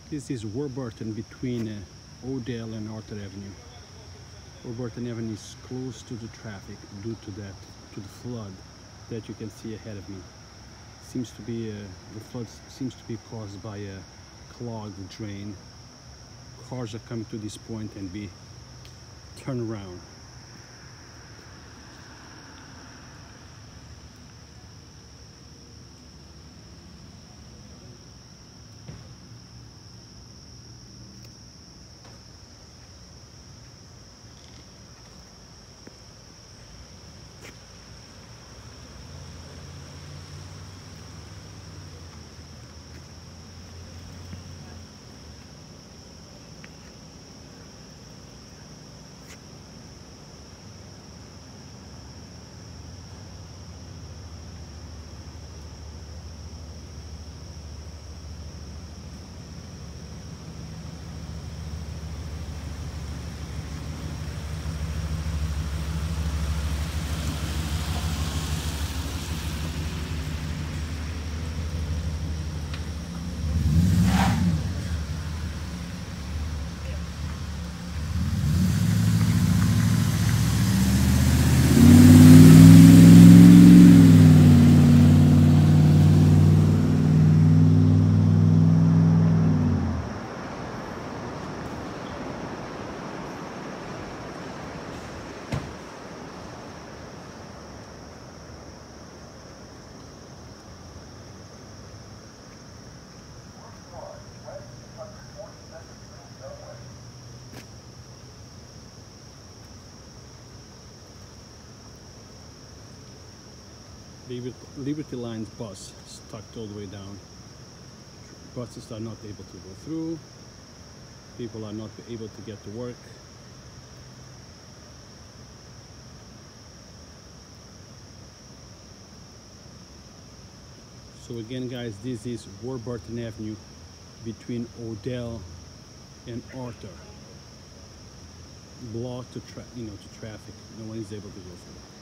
This is Warburton between Odell and Arthur Avenue. Warburton Avenue is close to the traffic due to the flood that you can see ahead of me. Seems to be the flood seems to be caused by a clogged drain. Cars are coming to this point and be turned around. Liberty Line's bus stuck all the way down. Buses are not able to go through. People are not able to get to work. So again, guys, this is Warburton Avenue between Odell and Arthur. Blocked to traffic. No one is able to go through.